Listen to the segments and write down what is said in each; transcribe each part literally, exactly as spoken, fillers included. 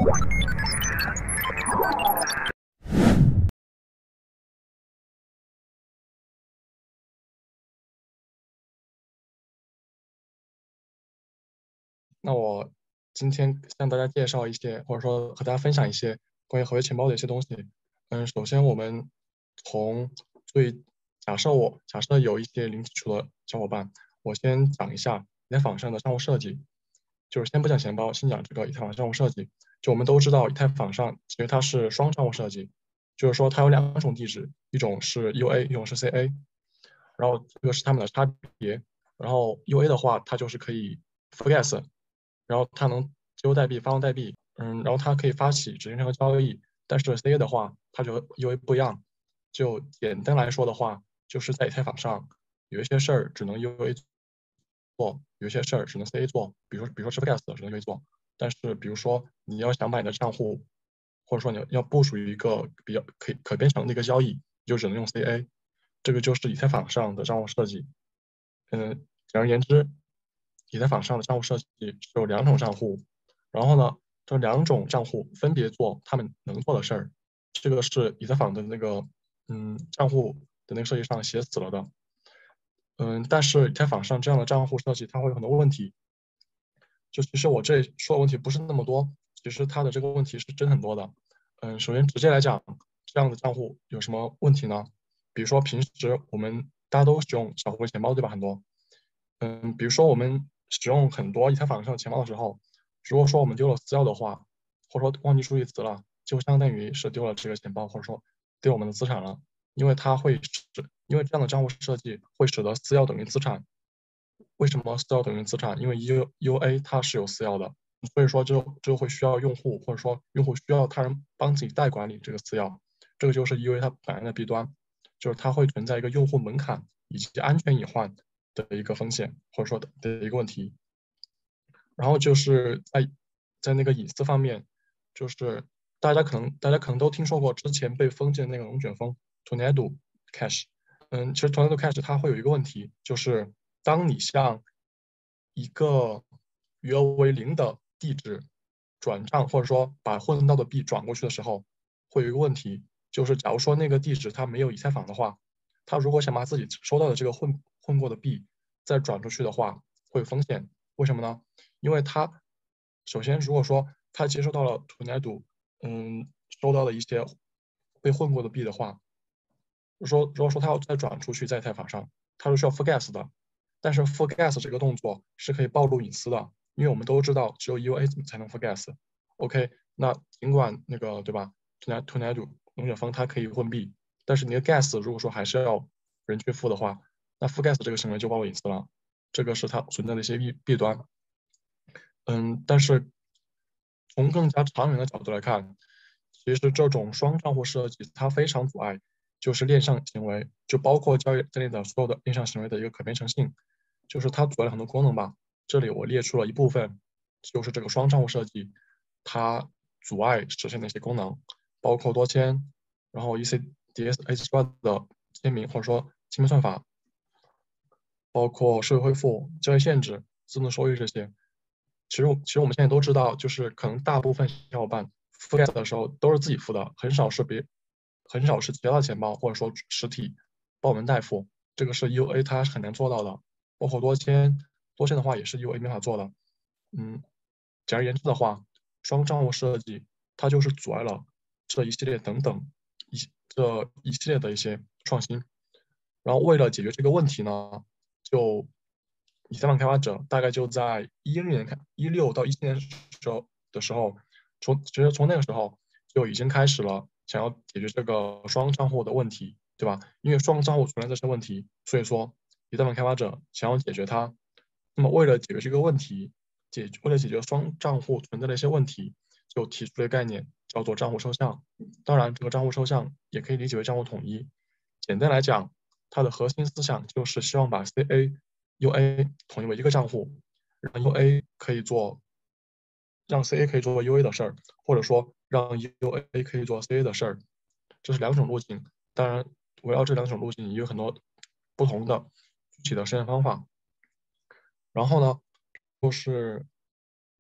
那我今天向大家介绍一些，或者说和大家分享一些关于合约钱包的一些东西。嗯，首先我们从最假设我假设有一些零基础的小伙伴，我先讲一下以太坊上的账户设计，就是先不讲钱包，先讲这个以太坊账户设计。就我们都知道，以太坊上其实它是双账户设计，就是说它有两种地址，一种是 U A，一种是 C A，然后这个是它们的差别。然后 U A 的话，它就是可以 full gas，然后它能自由代币、发放代币，嗯，然后它可以发起指定任何交易。但是 C A 的话，它就和 U A 不一样。就简单来说的话，就是在以太坊上有一些事儿只能 U A 做，有一些事儿只能 C A 做。比如说，比如说 Shift Gas 只能 U A 做，但是比如说你要想把你的账户，或者说你要要部署一个比较可以可编程的一个交易，就只能用 C A。这个就是以太坊上的账户设计。嗯，简而言之，以太坊上的账户设计是有两种账户，然后呢，这两种账户分别做他们能做的事儿。这个是以太坊的那个嗯账户的那个设计上写死了的。嗯，但是以太坊上这样的账户设计它会有很多问题。就其实我这里说的问题不是那么多，其实它的这个问题是真很多的。嗯，首先直接来讲，这样的账户有什么问题呢？比如说平时我们大家都使用小狐狸钱包，对吧？很多。嗯，比如说我们使用很多以太坊上的钱包的时候，如果说我们丢了私钥的话，或者说忘记注记词了，就相当于是丢了这个钱包，或者说丢我们的资产了。因为它会使，因为这样的账户设计会使得私钥等于资产。为什么私钥等于资产？因为 U UA 它是有私钥的，所以说就就会需要用户，或者说用户需要他人帮自己代管理这个私钥。这个就是 U A 它本来的弊端，就是它会存在一个用户门槛以及安全隐患的一个风险，或者说的的一个问题。然后就是在在那个隐私方面，就是大家可能大家可能都听说过之前被封禁的那个龙卷风 Tornado Cash。嗯，其实 Tornado Cash 它会有一个问题，就是当你向一个余额为零的地址转账，或者说把混到的币转过去的时候，会有一个问题，就是假如说那个地址它没有以太坊的话，他如果想把自己收到的这个混混过的币再转出去的话，会有风险。为什么呢？因为他首先如果说他接收到了 Tornado，嗯，收到了一些被混过的币的话，说如果说他要再转出去在以太坊上，他是需要 full gas 的。但是 full gas 这个动作是可以暴露隐私的，因为我们都知道只有 U A 才能 full gas。OK，那尽管那个对吧，Tornado 龙卷风它可以混币，但是你的 gas 如果说还是要人去付的话，那 full gas 这个行为就暴露隐私了，这个是它存在的一些弊弊端。嗯，但是从更加长远的角度来看，其实这种双账户设计它非常阻碍，就是链上行为，就包括交易在内的所有的链上行为的一个可编程性，就是它阻碍了很多功能吧。这里我列出了一部分，就是这个双账户设计，它阻碍实现的一些功能，包括多签，然后 E C D S H 的签名或者说清明算法，包括社会恢复、交易限制、自动收益这些。其实我其实我们现在都知道，就是可能大部分小伙伴覆盖的时候都是自己付的，很少是别很少是其他的钱包或者说实体帮我们代付，这个是 U A 它是很难做到的。包括多签，多签的话也是 U A 没法做的。嗯，简而言之的话，双账户设计它就是阻碍了这一系列等等一这一系列的一些创新。然后为了解决这个问题呢，就以太坊开发者大概就在一六年开一六到一七年时候的时候，从其实从那个时候就已经开始了想要解决这个双账户的问题，对吧？因为双账户存在这些问题，所以说以太坊开发者想要解决它。那么为了解决这个问题，解为了解决双账户存在的一些问题，就提出了一个概念叫做账户抽象。当然，这个账户抽象也可以理解为账户统一。简单来讲，它的核心思想就是希望把 C A、U A 统一为一个账户，让 U A 可以做，让 C A 可以做 U A 的事儿，或者说让 U A 可以做 C A 的事儿，这是两种路径。当然，围绕这两种路径也有很多不同的具体的实现方法。然后呢，就是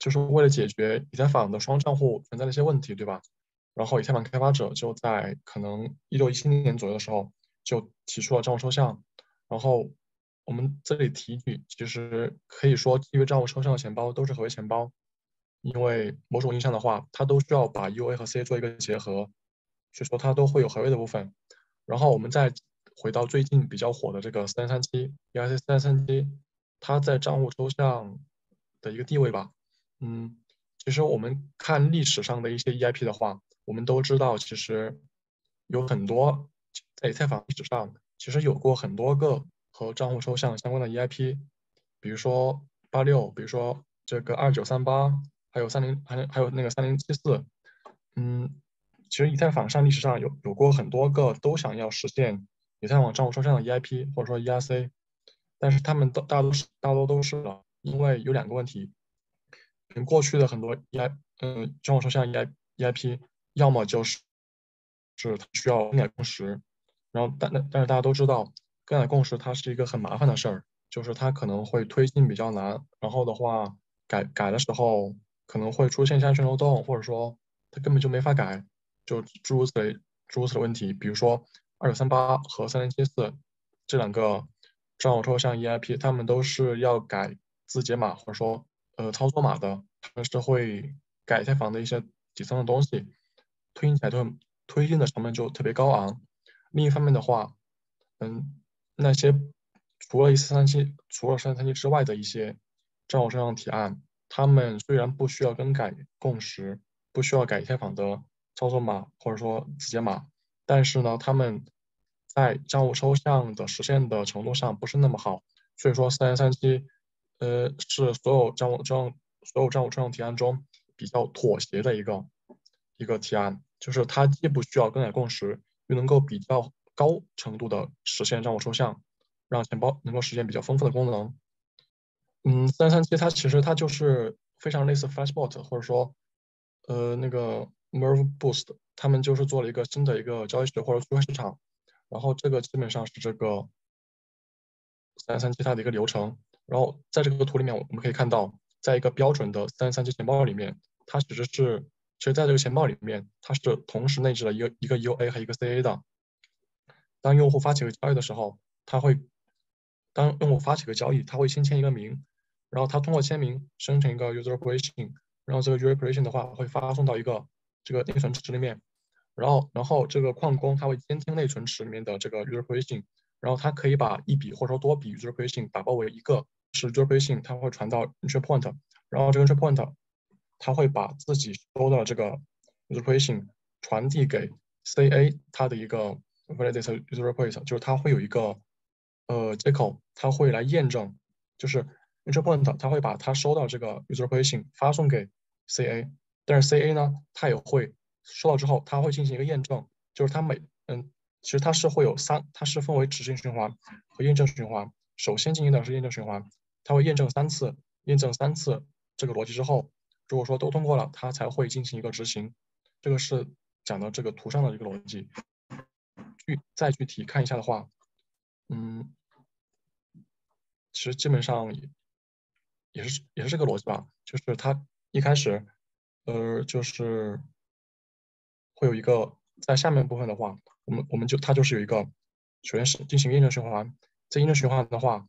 就是为了解决以太坊的双账户存在的一些问题，对吧？然后以太坊开发者就在可能一六一七年左右的时候就提出了账户抽象。然后我们这里提举，其实可以说基于账户抽象的钱包都是合约钱包，因为某种意义上的话，它都需要把 U A 和 C A 做一个结合，所以说它都会有合约的部分。然后我们再回到最近比较火的这个三三七 E I C 三三七，它在账户抽象的一个地位吧。嗯，其实我们看历史上的一些 E I P 的话，我们都知道，其实有很多在以太坊历史上，其实有过很多个和账户抽象相关的 E I P，比如说八六，比如说这个二九三八，还有三零，还还有那个三零七四。嗯，其实以太坊上历史上有有过很多个都想要实现以太坊账户抽象的 E I P 或者说 E R C，但是他们都大多是大多都是了，因为有两个问题。嗯，过去的很多 E I 嗯账户抽象 E I E I P，要么就是是它需要更改共识，然后但但但是大家都知道，更改共识它是一个很麻烦的事儿，就是它可能会推进比较难，然后的话改改的时候可能会出现下旋漏洞，或者说它根本就没法改，就诸如此类诸如此类问题。比如说二九三八和三零七四这两个账户抽象 E I P，它们都是要改字节码或者说呃操作码的，他们是会改以太坊的一些底层的东西，推进起来就很推进的成本就特别高昂。另一方面的话，嗯，那些除了三三七除了三三七之外的一些账户抽象提案，他们虽然不需要更改共识，不需要改以太坊的操作码或者说字节码，但是呢，他们在账户抽象的实现的程度上不是那么好，所以说三三七，呃，是所有账户账所有账户抽象提案中比较妥协的一个一个提案，就是它既不需要更改共识，又能够比较高程度的实现账户抽象，让钱包能够实现比较丰富的功能。嗯，三三七它其实它就是非常类似 Flashbot 或者说呃那个 Merve Boost，他们就是做了一个新的一个交易所或者区块市场，然后这个基本上是这个三三七它的一个流程。然后在这个图里面，我们可以看到，在一个标准的三三七钱包里面，它其实是其实在这个钱包里面，它是同时内置了一个一个 U A 和一个 C A 的。当用户发起个交易的时候，他会当用户发起个交易，他会先签一个名，然后他通过签名生成一个 user operation，然后这个 user operation 的话会发送到一个这个内存池里面，然后然后这个矿工他会监听内存池里面的这个 user operation，然后他可以把一笔或者说多笔 user operation 打包为一个是 user operation，它会传到 entry point，然后这个 entry point 它会把自己收到的这个 user operation 传递给 C A 它的一个 validator user request，就是它会有一个呃接口，它会来验证，就是 interpoint 它会把它收到这个 user request 发送给 C A，但是 C A 呢，它也会收到之后，它会进行一个验证，就是它每嗯，其实它是会有三，它是分为执行循环和验证循环。首先进行的是验证循环，它会验证三次，验证三次这个逻辑之后，如果说都通过了，它才会进行一个执行。这个是讲的这个图上的一个逻辑。具再具体看一下的话，嗯，其实基本上也也是也是这个逻辑吧，就是它一开始，呃，就是会有一个在下面部分的话，我们我们就它就是有一个，首先是进行验证循环，在验证循环的话，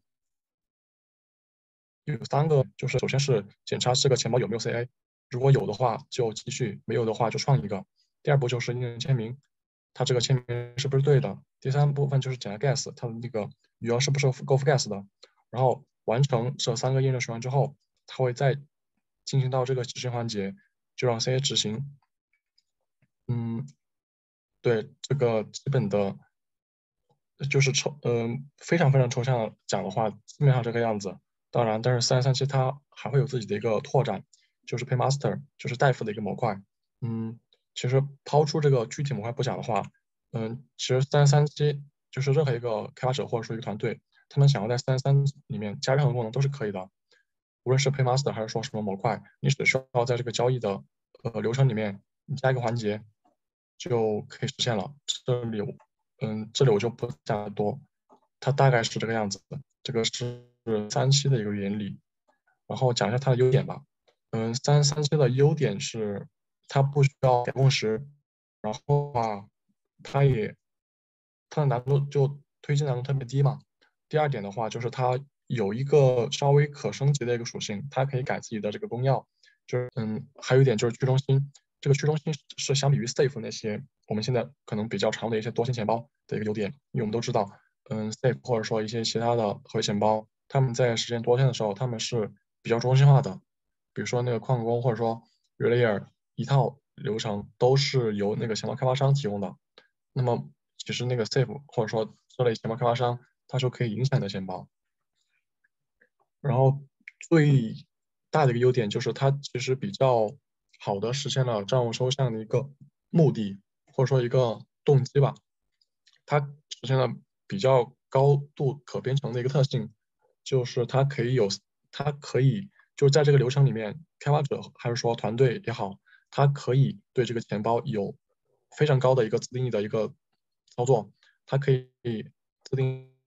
有三个，就是首先是检查这个钱包有没有 C A，如果有的话就继续，没有的话就创一个。第二步就是验证签名，它这个签名是不是对的。第三部分就是检查 gas，它的那个余额是不是够 gas 的。然后完成这三个验证循环之后，它会再进行到这个执行环节，就让 C A 执行。嗯，对，这个基本的，就是抽，嗯、非常非常抽象的讲的话，基本上这个样子。当然，但是三三七它还会有自己的一个拓展，就是 Paymaster，就是代付的一个模块。嗯，其实抛出这个具体模块不讲的话，嗯，其实三三七就是任何一个开发者或者说一个团队，他们想要在三三里面加任何功能都是可以的，无论是 Paymaster 还是说什么模块，你只需要在这个交易的呃流程里面你加一个环节就可以实现了。这里我嗯，这里我就不讲多，它大概是这个样子的。这个是三期的一个原理，然后讲一下它的优点吧。 嗯，三三七的优点是它不需要改共识，然后啊，它也它的难度就推荐难度特别低嘛。第二点的话，就是它有一个稍微可升级的一个属性，它可以改自己的这个公钥。就是嗯，还有一点就是去中心，这个去中心是是相比于 Safe 那些我们现在可能比较常的一些多星钱包的一个优点，因为我们都知道，嗯，Safe 或者说一些其他的合约钱包，他们在实现多签的时候，他们是比较中心化的，比如说那个矿工或者说 Relayer 一套流程都是由那个钱包开发商提供的。那么其实那个 Safe 或者说这类钱包开发商，它是可以影响你的钱包。然后最大的一个优点就是它其实比较好的实现了账务抽象的一个目的，或者说一个动机吧。它实现了比较高度可编程的一个特性，就是它可以有，它可以就是在这个流程里面，开发者还是说团队也好，它可以对这个钱包有非常高的一个自定义的一个操作，它可以自定义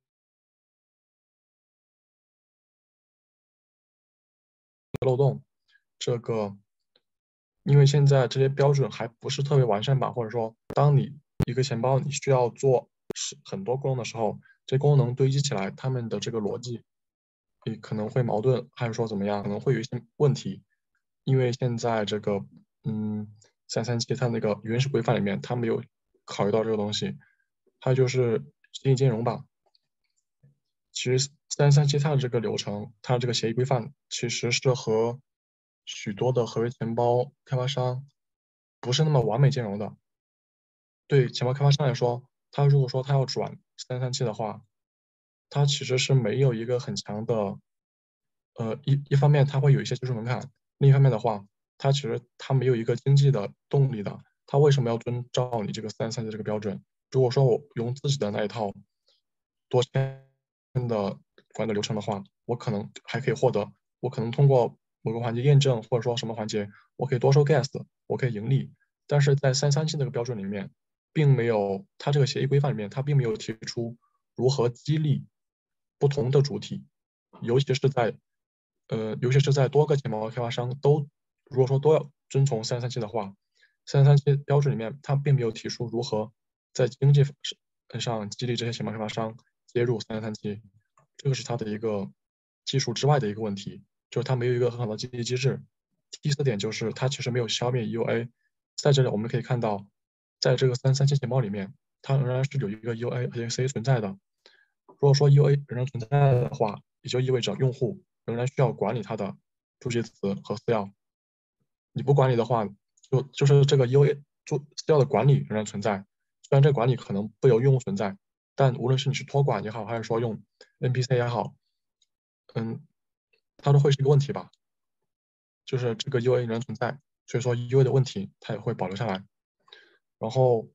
漏洞。这个因为现在这些标准还不是特别完善吧，或者说，当你一个钱包你需要做是很多功能的时候，这功能堆积起来，它们的这个逻辑，也可能会矛盾，还是说怎么样，可能会有一些问题。因为现在这个，嗯，三三七它那个原始规范里面，它没有考虑到这个东西。还有就是协议兼容吧，其实三三七它的这个流程，它这个协议规范其实是和许多的合约钱包开发商不是那么完美兼容的。对钱包开发商来说，他如果说他要转三三七的话，它其实是没有一个很强的，呃，一一方面它会有一些技术门槛，另一方面的话，它其实它没有一个经济的动力的。它为什么要遵照你这个三三七这个标准？如果说我用自己的那一套多签的管理流程的话，我可能还可以获得，我可能通过某个环节验证，或者说什么环节，我可以多收 gas，我可以盈利。但是在三三七这个标准里面，并没有，它这个协议规范里面，它并没有提出如何激励不同的主体，尤其是在呃，尤其是在多个钱包开发商都如果说都要遵从三三七的话，三三七标准里面它并没有提出如何在经济上激励这些钱包开发商接入三三七，这个是它的一个技术之外的一个问题，就是它没有一个很好的激励机制。第四点就是它其实没有消灭 E U A，在这里我们可以看到，在这个三三七钱包里面，它仍然是有一个 U A 和 C 存在的。如果说 U A 仍然存在的话，也就意味着用户仍然需要管理它的助记词和私钥。你不管理的话，就就是这个 U A 助私钥的管理仍然存在。虽然这个管理可能不由用户存在，但无论是你是托管也好，还是说用 N P C 也好，嗯，它都会是一个问题吧。就是这个 U A 仍然存在，所以说 U A 的问题它也会保留下来。然后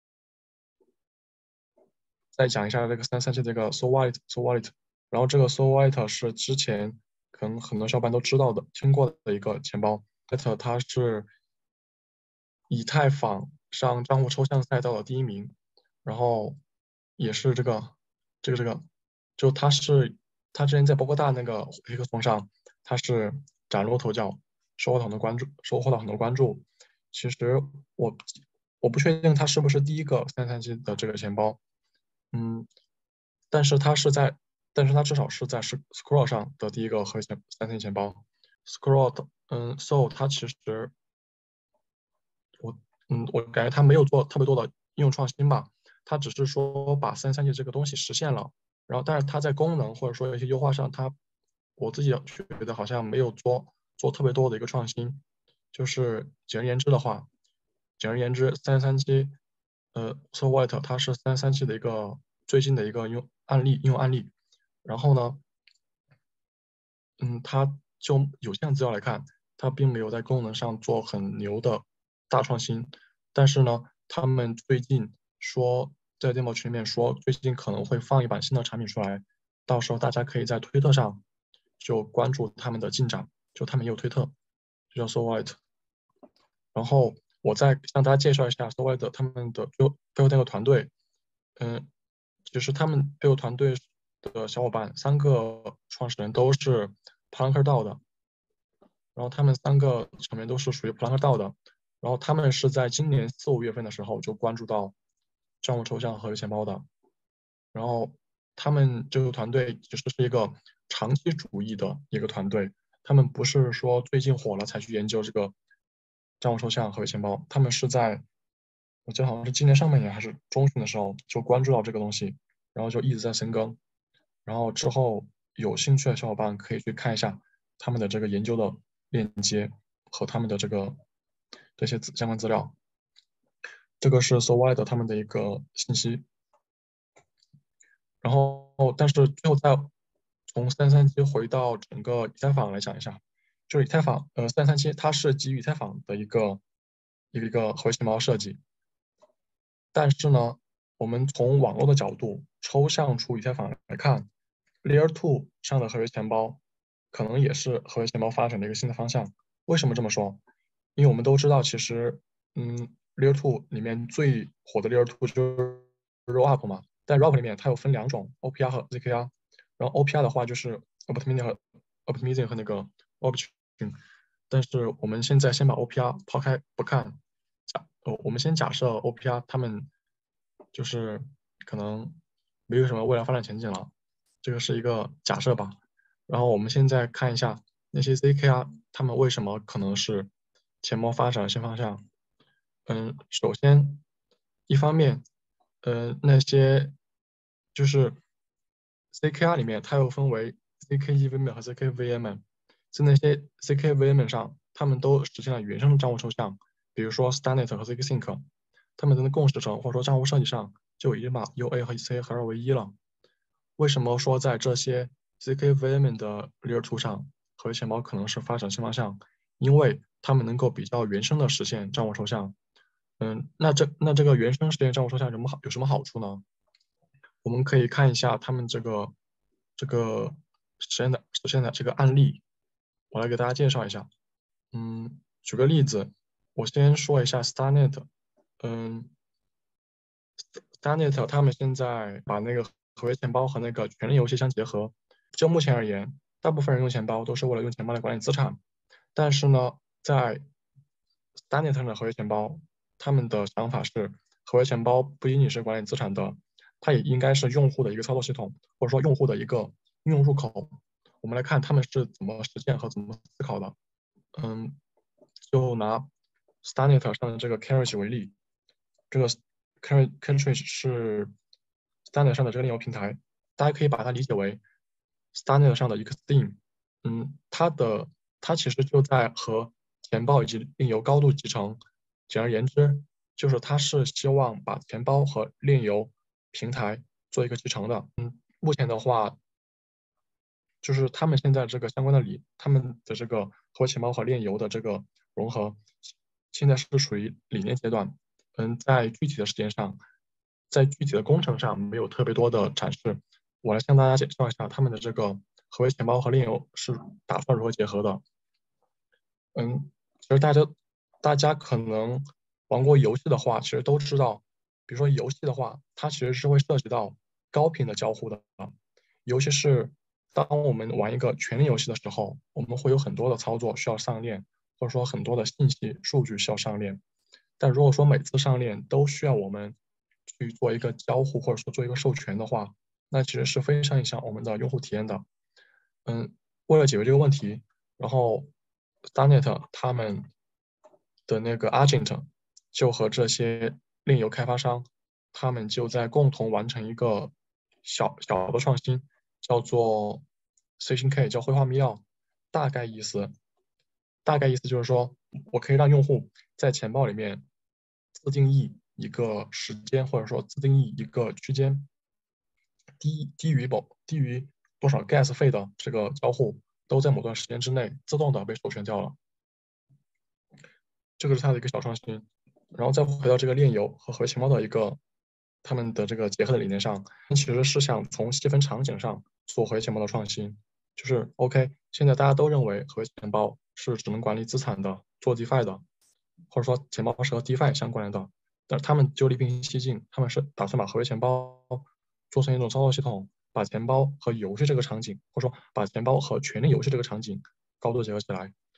再讲一下这个三三七这个 So Wallet So Wallet，然后这个 So Wallet 是之前可能很多小伙伴都知道的、听过的一个钱包。Wallet 它是以太坊上账户抽象赛道的第一名，然后也是这个这个这个，就它是它之前在波哥大那个黑客松上，它是崭露头角，收获了很多关注，收获了很多关注。其实我我不确定它是不是第一个三三七的这个钱包，嗯，但是它是在，但是它至少是在 S Scroll 上的第一个核心三千钱包。Scroll 的，嗯，So 它其实我，嗯，我感觉它没有做特别多的应用创新吧，它只是说把三三 G 这个东西实现了，然后但是它在功能或者说一些优化上，它我自己觉得好像没有做做特别多的一个创新。就是简而言之的话，简而言之，三三七，呃，So White 它是三三七的一个最近的一个用案例应用案例。然后呢，嗯，它就有限资料来看，它并没有在功能上做很牛的大创新。但是呢，他们最近说在电报群里面说，最近可能会放一版新的产品出来，到时候大家可以在推特上就关注他们的进展，就他们也有推特，就叫 So White。然后我再向大家介绍一下 So White 他们的背后背后那个团队。嗯，其实他们背后团队的小伙伴，三个创始人都是 Plunker 道的。 然后他们三个成员都是属于普朗克道的，然后他们是在今年四五月份的时候就关注到账户抽象合约钱包的，然后他们这个团队其实是一个长期主义的一个团队，他们不是说最近火了才去研究这个账户抽象合约钱包，他们是在我记得好像是今年上半年还是中旬的时候就关注到这个东西，然后就一直在深耕，然后之后有兴趣的小伙伴可以去看一下他们的这个研究的链接和他们的这个这些资相关资料。这个是 So Wide 他们的一个信息。然后，但是最后再从三三七回到整个以太坊来讲一下，就是以太坊，呃，三三七它是基于以太坊的一个一个一个合约钱包设计，但是呢，我们从网络的角度抽象出以太坊来看，Layer two 上的合约钱包可能也是合约钱包发展的一个新的方向。为什么这么说？因为我们都知道，其实，嗯，Layer two 里面最火的 Layer two 就是 Rollup 嘛。在 Rollup 里面，它有分两种 O P R 和 Z K R。然后 O P R 的话就是 Optimism 和 Optimism 和那个 Option。但是我们现在先把 O P R 抛开不看，假呃，我们先假设 O P R 他们就是可能没有什么未来发展前景了，这个是一个假设吧。然后我们现在看一下那些 Z K R 他们为什么可能是钱包发展的新方向。嗯，首先一方面，呃，那些就是 Z K R 里面它又分为 Z K E V M 和 Z K V M。在那些 Z K V M 上，他们都实现了原生的账户抽象，比如说 Starnet 和 Z K Sync，他们的共识层或者说账户设计上就已经把 U A 和 E C 合二为一了。为什么说在这些 Z K V M 的 Layer two 上，合约钱包可能是发展新方向？因为他们能够比较原生的实现账户抽象。嗯，那这那这个原生实现账户抽象有什么好有什么好处呢？我们可以看一下他们这个这个实现的实现的这个案例，我来给大家介绍一下。嗯，举个例子，我先说一下 Starnet。嗯，Starnet 他们现在把那个合约钱包和那个权力游戏相结合。就目前而言，大部分人用钱包都是为了用钱包来管理资产，但是呢，在 Starnet 上的合约钱包，他们的想法是，合约钱包不仅仅是管理资产的，它也应该是用户的一个操作系统，或者说用户的一个应用入口。我们来看他们是怎么实现和怎么思考的。嗯，就拿 Starnet 上的这个 Carriage 为例，这个 Carriage Carriage 是 Starnet 上的这个链游平台，大家可以把它理解为 Starnet 上的一个 Steam。嗯，它的它其实就在和钱包以及链游高度集成。简而言之，就是它是希望把钱包和链游平台做一个集成的。嗯，目前的话，就是他们现在这个相关的理，他们的这个和钱包和链游的这个融合，现在是属于理念阶段。嗯，在具体的时间上，在具体的工程上没有特别多的展示。我来向大家介绍一下他们的这个合约钱包和链游是打算如何结合的。嗯，其实大家大家可能玩过游戏的话，其实都知道，比如说游戏的话，它其实是会涉及到高频的交互的，尤其是当我们玩一个权力游戏的时候，我们会有很多的操作需要上链，或者说很多的信息数据需要上链。但如果说每次上链都需要我们去做一个交互，或者说做一个授权的话，那其实是非常影响我们的用户体验的。嗯，为了解决这个问题，然后 Starnet 他们的那个 Argent 就和这些链游开发商，他们就在共同完成一个小小的创新，叫做 C 星 K，叫绘画密钥。大概意思，大概意思就是说，我可以让用户在钱包里面自定义一个时间，或者说自定义一个区间，低低于某低于多少 gas 费的这个交互，都在某段时间之内自动的被授权掉了。这个是它的一个小创新。然后再回到这个链游和合约钱包的一个他们的这个结合的理念上，其实是想从细分场景上做合约钱包的创新。就是 OK，现在大家都认为合约钱包是只能管理资产的，做 DeFi 的，或者说钱包是和 DeFi 相关的。但是他们就力并西进，他们是打算把合约钱包做成一种操作系统，把钱包和游戏这个场景，或者说把钱包和权力游戏这个场景高度结合起来。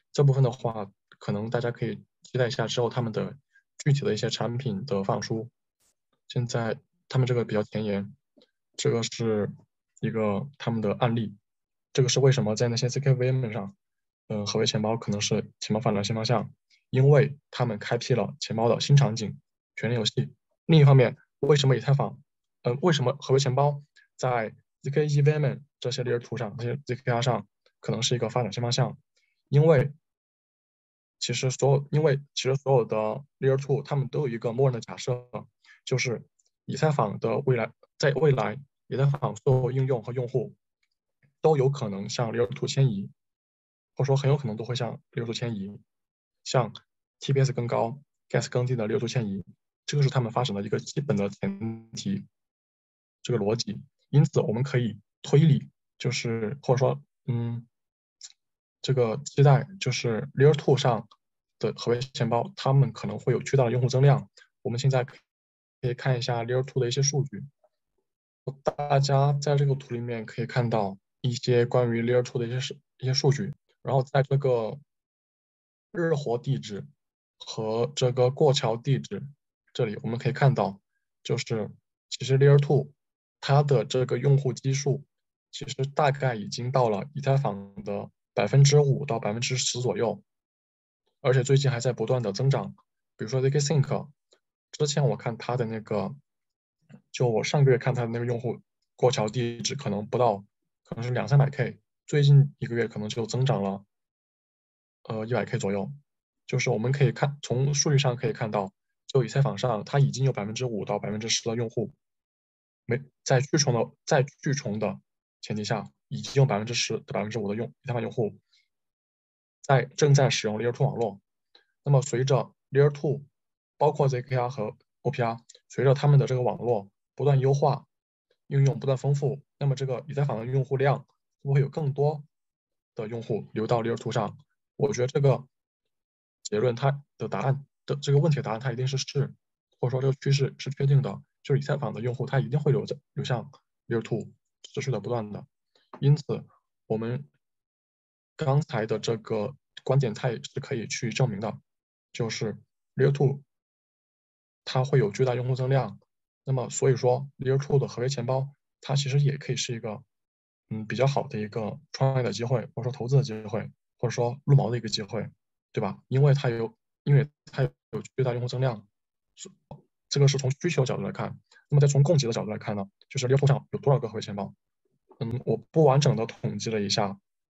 这部分的话，可能大家可以期待一下之后他们的具体的一些产品的放出。现在他们这个比较前沿，这个是一个他们的案例，这个是为什么在那些 Z K V M 上，嗯、呃，合规钱包可能是钱包发展的新方向，因为他们开辟了钱包的新场景，权力游戏。另一方面，为什么以太坊，嗯、呃，为什么合规钱包在 Z K E V M 这些 Layer 图上，这些 Z K R 上可能是一个发展新方向？因为其实所有，因为其实所有的 Layer two 它们都有一个默认的假设，就是以太坊的未来，在未来，以太坊所有应用和用户都有可能向 Layer two 迁移，或者说很有可能都会向 Layer two 迁移，向 T P S 更高、Gas 更低的 Layer two 迁移，这个是他们发展的一个基本的前提，这个逻辑。因此，我们可以推理，就是或者说，嗯，这个期待就是 Layer two 上的合约钱包，他们可能会有巨大的用户增量。我们现在可以看一下 Layer two 的一些数据，大家在这个图里面可以看到一些关于 Layer two 的一些数一些数据，然后在这个日活地址和这个过桥地址这里，我们可以看到，就是其实 Layer two 它的这个用户基数，其实大概已经到了以太坊的百分之五到百分之十左右，而且最近还在不断的增长。比如说 ZK-Sync，之前我看它的那个，就我上个月看它的那个用户过桥地址可能不到，可能是两三百 K，最近一个月可能就增长了呃一百 K 左右。就是我们可以看从数据上可以看到，就以太坊上它已经有百分之五到百分之十的用户没在巨重的在巨重的前提下，已经有百分之十到百分之五的用以太坊用户在正在使用 Layer two 网络。那么随着 Layer two，包括 Z K R 和 O P R，随着他们的这个网络不断优化，应用不断丰富，那么这个以太坊的用户量会不会有更多的用户流到 Layer two 上？我觉得这个结论它的答案的这个问题的答案它一定是是，或者说这个趋势是确定的，就是以太坊的用户他一定会流在流向 Layer two，持续的不断的。因此，我们刚才的这个观点它也是可以去证明的，就是 Layer two 它会有巨大用户增量，那么所以说 Layer two 的合约钱包它其实也可以是一个嗯比较好的一个创业的机会，或者说投资的机会，或者说入锚的一个机会，对吧？因为它有因为它有巨大用户增量，这个是从需求角度来看。那么再从供给的角度来看呢，就是 Layer two 上有多少个合约钱包？嗯，我不完整的统计了一下，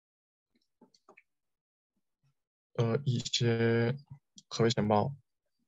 呃，一些合约钱包，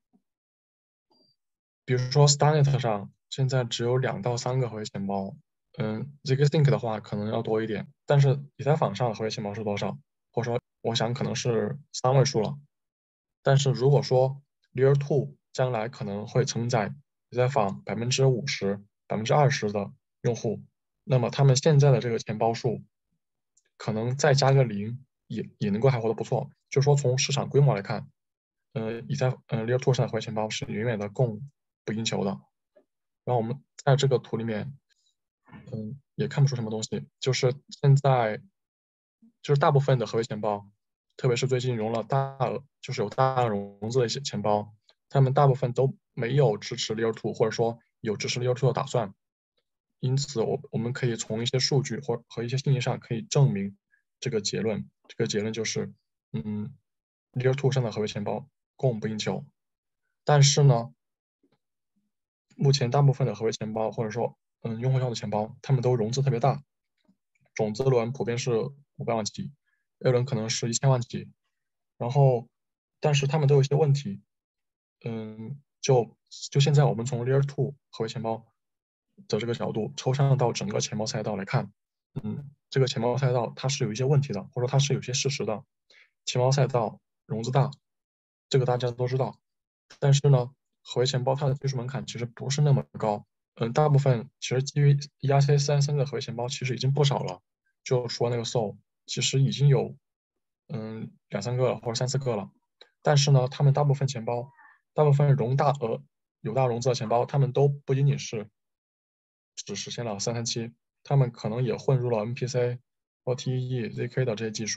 比如说 Starnet 上现在只有两到三个合约钱包，嗯，ZK-Sync 的话可能要多一点，但是以太坊上的合约钱包是多少？或者说，我想可能是三位数了。但是如果说 Layer two 将来可能会承载以太坊百分之五十、百分之二十的用户，那么他们现在的这个钱包数，可能再加个零，也也能够还活得不错。就是说从市场规模来看，呃，以太呃 Layer two 上的合约钱包是远远的供不应求的。然后我们在这个图里面，嗯，也看不出什么东西，就是现在就是大部分的合约钱包，特别是最近融了大额，就是有大额融资的一些钱包，他们大部分都没有支持 Layer two，或者说有支持 Layer two 的打算。因此，我我们可以从一些数据或和一些信息上可以证明这个结论。这个结论就是，嗯，Layer two 上的合约钱包供不应求。但是呢，目前大部分的合约钱包或者说嗯用户要的钱包，他们都融资特别大，种子轮普遍是五百万起，A 轮可能是一千万起，然后但是他们都有一些问题，嗯，就就现在我们从 Layer two 合约钱包的这个角度抽象到整个钱包赛道来看，嗯，这个钱包赛道它是有一些问题的，或者说它是有些事实的。钱包赛道融资大，这个大家都知道，但是呢，合约钱包它的技术门槛其实不是那么高，嗯，大部分其实基于 E R C 三三的合约钱包其实已经不少了，就说那个 Sol 其实已经有嗯两三个了或者三四个了，但是呢，他们大部分钱包，大部分融大额有大融资的钱包，他们都不仅仅是只实现了三三七，他们可能也混入了 N P C、O T E、Z K 的这些技术，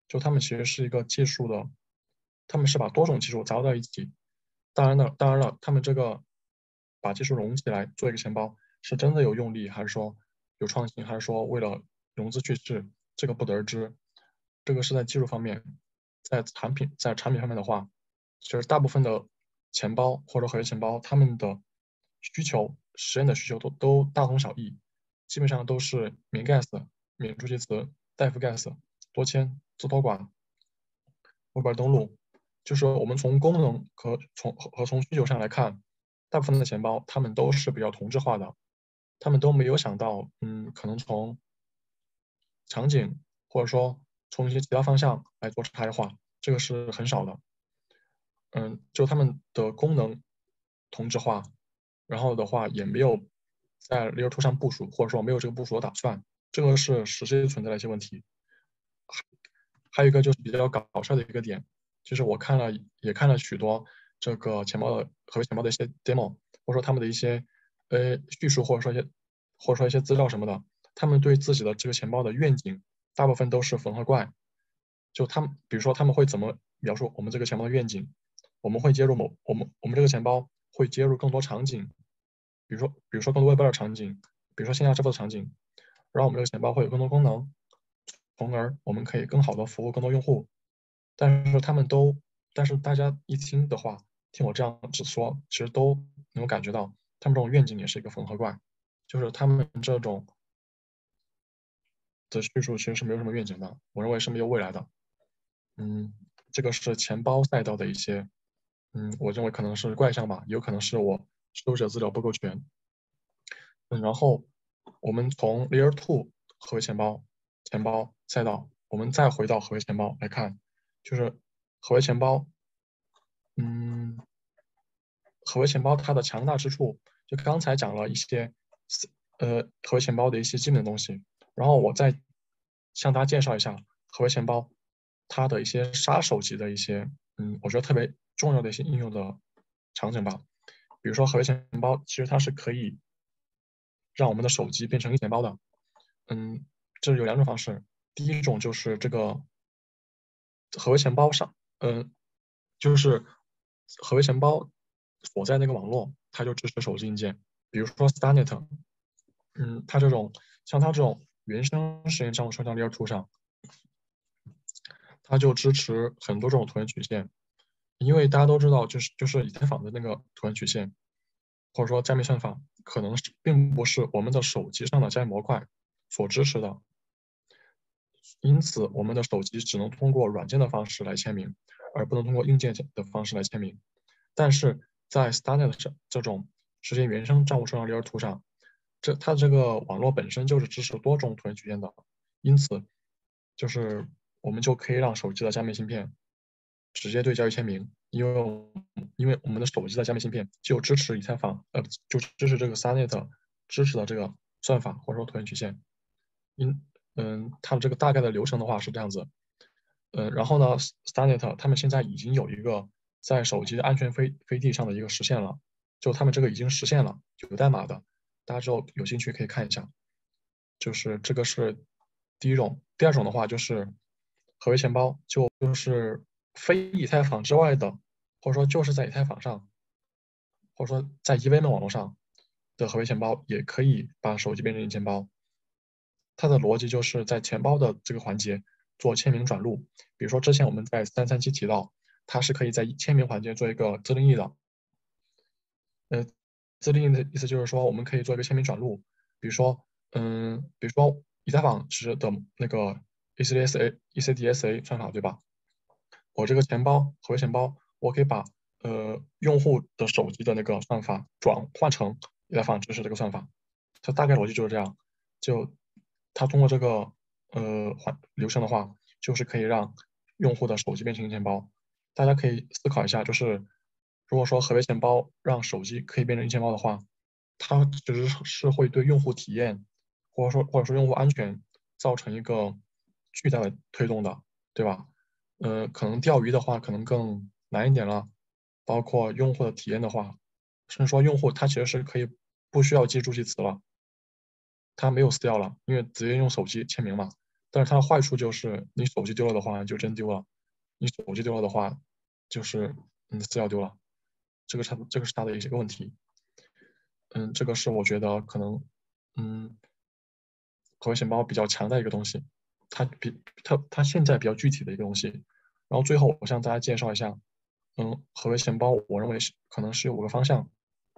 就他们其实是一个技术的，他们是把多种技术杂到一起。当然了，当然了，他们这个把技术融起来做一个钱包，是真的有用力，还是说有创新，还是说为了融资去势，这个不得而知。这个是在技术方面，在产品在产品方面的话，其实大部分的钱包或者合约钱包，他们的需求实验的需求都都大同小异，基本上都是免 gas、免助记词、代付 gas、多签、自托管、外边登录。就是我们从功能和从和从需求上来看，大部分的钱包他们都是比较同质化的，他们都没有想到，嗯，可能从场景或者说从一些其他方向来做差异化，这个是很少的。嗯，就他们的功能同质化，然后的话也没有在 Layer two 上部署，或者说没有这个部署的打算，这个是实际存在的一些问题。还有一个就是比较搞笑的一个点，就是我看了也看了许多这个钱包的合约钱包的一些 demo，或者说他们的一些呃叙述，或者说一些或者说一些资料什么的，他们对自己的这个钱包的愿景，大部分都是缝合怪。就他们比如说他们会怎么描述我们这个钱包的愿景，我们会接入某我们我们这个钱包会接入更多场景，比如说比如说更多 Web 二场景，比如说线下支付的场景，然后我们这个钱包会有更多功能，从而我们可以更好的服务更多用户。但是他们都，但是大家一听的话，听我这样子说，其实都能够感觉到，他们这种愿景也是一个缝合怪，就是他们这种的叙述其实是没有什么愿景的，我认为是没有未来的。嗯，这个是钱包赛道的一些，嗯，我认为可能是怪象吧，有可能是我收集的资料不够全。嗯，然后我们从 Layer two 合约钱包钱包赛道，我们再回到合约钱包来看，就是合约钱包，嗯，合约钱包它的强大之处，就刚才讲了一些，呃，合约钱包的一些基本的东西，然后我再向大家介绍一下合约钱包它的一些杀手级的一些，嗯，我觉得特别重要的一些应用的场景吧。比如说合约钱包，其实它是可以让我们的手机变成一钱包的。嗯，这有两种方式。第一种就是这个合约钱包上，嗯，就是合约钱包所在那个网络，它就支持手机硬件。比如说 StarNet，嗯，它这种像它这种原生实验账户车上 Layer two 上，它就支持很多这种椭圆曲线。因为大家都知道，就是就是以太坊的那个椭圆曲线，或者说加密算法，可能是并不是我们的手机上的加密模块所支持的。因此，我们的手机只能通过软件的方式来签名，而不能通过硬件的方式来签名。但是在 StarNet 上这种实现原生账户车上 Layer two 上，这它这个网络本身就是支持多种椭圆曲线的，因此就是我们就可以让手机的加密芯片直接对交易签名，因为因为我们的手机的加密芯片就支持以太坊，呃，就支持这个 StarNet 支持的这个算法或者说椭圆曲线。因嗯，它的这个大概的流程的话是这样子，嗯，然后呢，StarNet 他们现在已经有一个在手机的安全飞飞地上的一个实现了，就他们这个已经实现了，有代码的，大家之后有兴趣可以看一下。就是这个是第一种，第二种的话就是合约钱包，就就是非以太坊之外的，或者说就是在以太坊上，或者说在 E V M 网络上的合约钱包，也可以把手机变成硬钱包。它的逻辑就是在钱包的这个环节做签名转录。比如说之前我们在三三七提到，它是可以在签名环节做一个自定义的。呃，自定义的意思就是说，我们可以做一个签名转录。比如说，嗯，比如说以太坊是的那个 E C D S A、E C D S A 算法，对吧？我这个钱包合约钱包，我可以把呃用户的手机的那个算法转换成以太坊支持这个算法。它大概逻辑就是这样。就它通过这个呃环流程的话，就是可以让用户的手机变成硬钱包。大家可以思考一下，就是如果说合约钱包让手机可以变成硬钱包的话，它其实是会对用户体验，或者说或者说用户安全造成一个巨大的推动的，对吧？呃，可能钓鱼的话可能更难一点了，包括用户的体验的话，甚至说用户他其实是可以不需要记助记词了，他没有私钥了，因为直接用手机签名嘛。 但是它的坏处就是你手机丢了的话就真丢了，你手机丢了的话就是你的资料丢了，这个是它这个是它的一些个问题。嗯，这个是我觉得可能嗯核微钱包比较强的一个东西，它比它它现在比较具体的一个东西。然后最后我向大家介绍一下，嗯，核微钱包我认为是可能是有五个方向。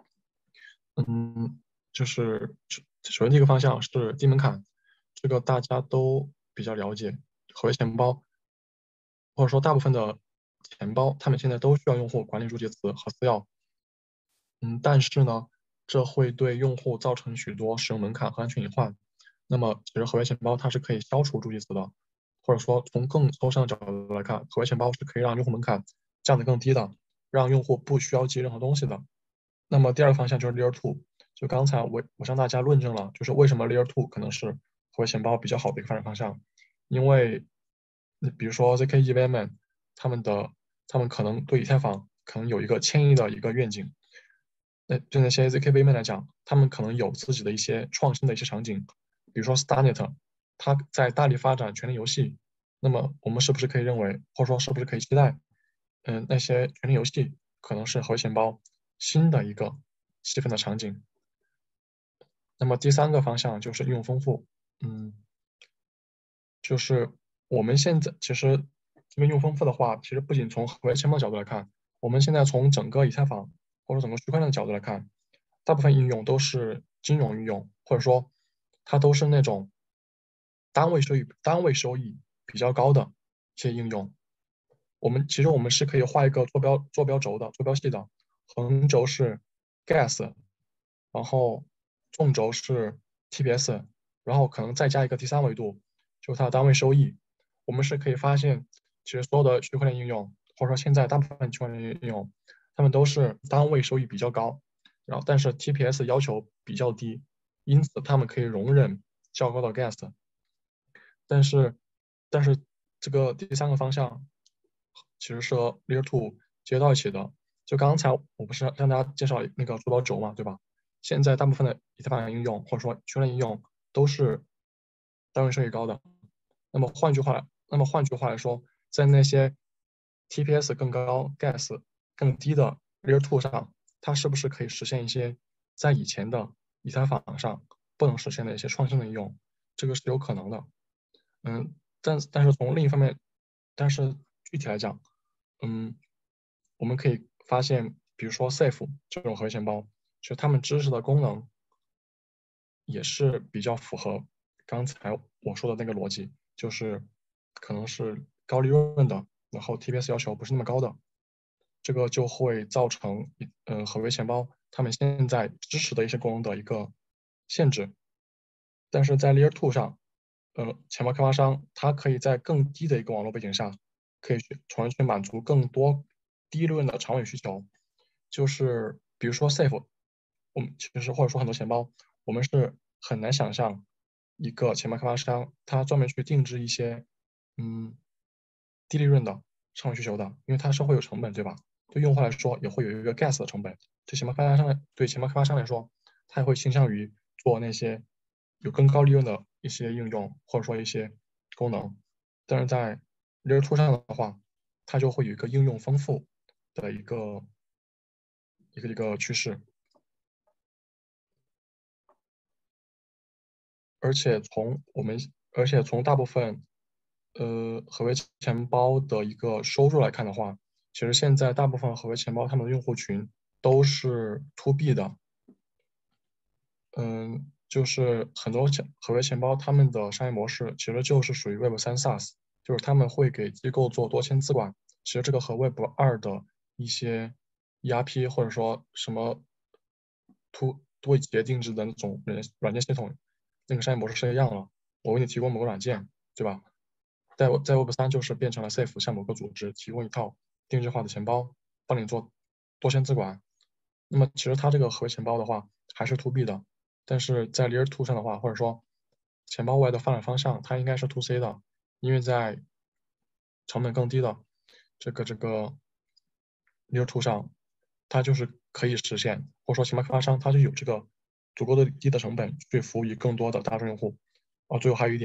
嗯，就是首首先第一个方向是低门槛，这个大家都比较了解。核微钱包或者说大部分的钱包，他们现在都需要用户管理助记词和私钥。嗯，但是呢，这会对用户造成许多使用门槛和安全隐患。那么，其实核微钱包它是可以消除助记词的，或者说从更抽象的角度来看，核微钱包是可以让用户门槛降得更低的，让用户不需要记任何东西的。那么第二个方向就是 Layer two，就刚才我我向大家论证了，就是为什么 Layer two 可能是核微钱包比较好的一个发展方向，因为你比如说 Z K E V M，他们的他们可能对以太坊可能有一个迁移的一个愿景。那对那些 Z K V M 来讲，他们可能有自己的一些创新的一些场景，比如说 StarNet，它在大力发展权力游戏。那么我们是不是可以认为，或者说是不是可以期待，嗯、那些权力游戏可能是核钱包新的一个细分的场景？那么第三个方向就是应用丰富，嗯，就是我们现在其实这个应用丰富的话，其实不仅从核微钱包角度来看，我们现在从整个以太坊或者整个区块链的角度来看，大部分应用都是金融应用，或者说它都是那种单位收益单位收益比较高的一些应用。我们其实我们是可以画一个坐标坐标轴的坐标系的，横轴是 gas，然后纵轴是 T P S，然后可能再加一个第三维度，就是它的单位收益。我们是可以发现，其实所有的区块链应用，或者说现在大部分区块链应用，它们都是单位收益比较高，然后但是 T P S 要求比较低，因此它们可以容忍较高的 gas。但是，但是这个第三个方向其实是和 Layer two 接到一起的。就刚才我不是让大家介绍那个坐标轴嘛，对吧？现在大部分的以太坊应用或者说区块链应用都是单位收益高的。那么换句话来，那么换句话来说，在那些 T P S 更高、gas 更低的 Layer two 上，它是不是可以实现一些在以前的以太坊上不能实现的一些创新的应用？这个是有可能的。嗯，但但是从另一方面，但是具体来讲，嗯，我们可以发现，比如说 Safe 这种核钱包，其实它们支持的功能也是比较符合刚才我说的那个逻辑，就是可能是高利润的，然后 T P S 要求不是那么高的，这个就会造成呃核微钱包他们现在支持的一些功能的一个限制。但是在 Layer two 上，呃，钱包开发商它可以在更低的一个网络背景下，可以去从而去满足更多低利润的长尾需求。就是比如说 Safe，我们其实或者说很多钱包，我们是很难想象一个钱包开发商他专门去定制一些嗯低利润的长尾需求的，因为它是会有成本，对吧？对用户来说也会有一个 gas 的成本。对钱包开发商来，对钱包开发商来说，他也会倾向于做那些有更高利润的一些应用，或者说一些功能。但是在 Layer two 上的话，它就会有一个应用丰富的一个一个一个趋势。而且从我们，而且从大部分呃核微钱包的一个收入来看的话，其实现在大部分核微钱包他们的用户群都是 to B 的，嗯，就是很多钱核微钱包他们的商业模式其实就是属于 Web 三 SaaS，就是他们会给机构做多签资管。其实这个和 Web 二的一些 E R P 或者说什么 to 为企业定制的那种软软件系统那个商业模式是一样了。我为你提供某个软件，对吧？在在 Web 三就是变成了 Safe 向某个组织提供一套定制化的钱包，帮你做多签资管。那么其实它这个核钱包的话还是 to B 的，但是在 Layer two 上的话，或者说钱包外的发展方向，它应该是 to C 的，因为在成本更低的这个这个 Layer two 上，它就是可以实现，或者说钱包开发商它就有这个足够的低的成本去服务于更多的大众用户。哦，最后还有一点，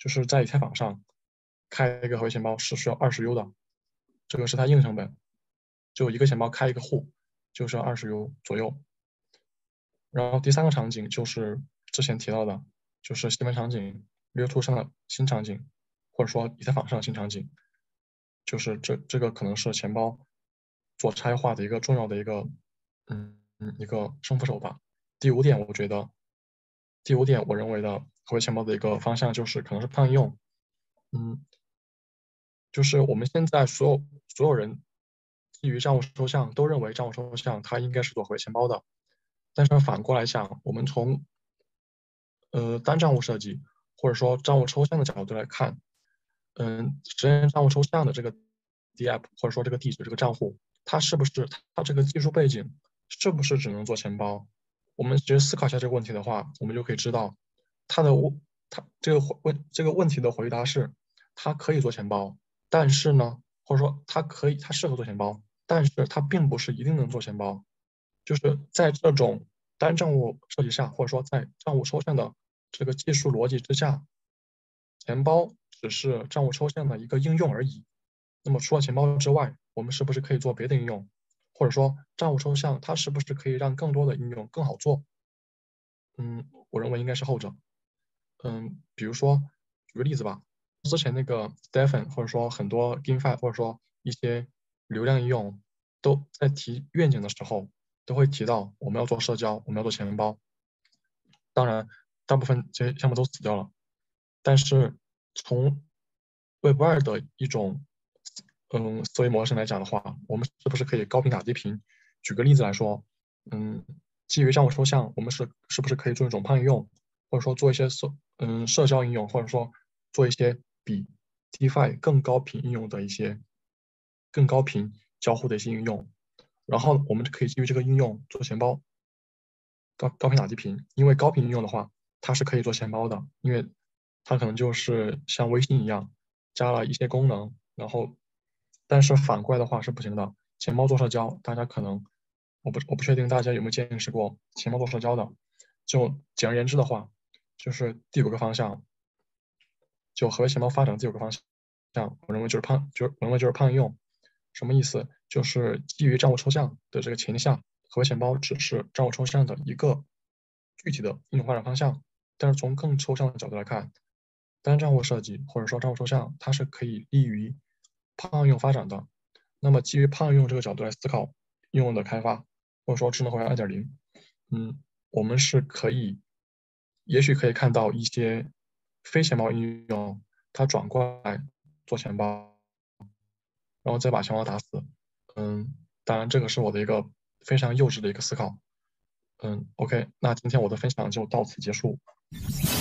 就是在以太坊上开一个合约钱包是需要二十 U 的，这个是它硬成本，就一个钱包开一个户就是要二十 U 左右。然后第三个场景就是之前提到的，就是细分场景 Layer two 上的新场景，或者说以太坊上的新场景，就是这这个可能是钱包做差异化的一个重要的一个嗯嗯一个胜负手吧。第五点，我觉得第五点我认为的合约钱包的一个方向就是可能是泛应用，嗯，就是我们现在所有所有人基于账户抽象都认为账户抽象它应该是做合约钱包的，但是反过来想，我们从呃单账户设计或者说账户抽象的角度来看，嗯，实现账户抽象的这个 D A P 或者说这个地址这个账户，它是不是它这个技术背景是不是只能做钱包？我们其实思考一下这个问题的话，我们就可以知道，它的问它这个问这个问题的回答是，它可以做钱包，但是呢，或者说它可以它适合做钱包，但是它并不是一定能做钱包。就是在这种单账户设计下，或者说在账户抽象的这个技术逻辑之下，钱包只是账户抽象的一个应用而已。那么除了钱包之外，我们是不是可以做别的应用？或者说账户抽象它是不是可以让更多的应用更好做？嗯，我认为应该是后者。嗯，比如说举个例子吧，之前那个 Stephen 或者说很多 GameFi 或者说一些流量应用都在提愿景的时候，都会提到我们要做社交，我们要做钱包。当然，大部分这些项目都死掉了。但是从 Web 二的一种嗯思维模式来讲的话，我们是不是可以高频打低频？举个例子来说，嗯，基于账户抽象，我们是是不是可以做一种胖应用，或者说做一些社嗯社交应用，或者说做一些比 DeFi 更高频应用的一些更高频交互的一些应用，然后我们可以基于这个应用做钱包，高高频打低频，因为高频应用的话，它是可以做钱包的，因为它可能就是像微信一样加了一些功能，然后但是反过来的话是不行的。钱包做社交，大家可能我不我不确定大家有没有见识过钱包做社交的。就简而言之的话，就是第五个方向，就合约钱包发展第五个方向，我认为就是胖，就是我认为就是胖应用。什么意思？就是基于账户抽象的这个前提下，合约钱包只是账户抽象的一个具体的应用发展方向。但是从更抽象的角度来看，单账户设计或者说账户抽象，它是可以利于胖应用发展的。那么基于胖应用这个角度来思考应用的开发，或者说智能合约二点零，嗯，我们是可以，也许可以看到一些非钱包应用，它转过来做钱包，然后再把钱包打死。嗯，当然这个是我的一个非常幼稚的一个思考。嗯，OK，那今天我的分享就到此结束。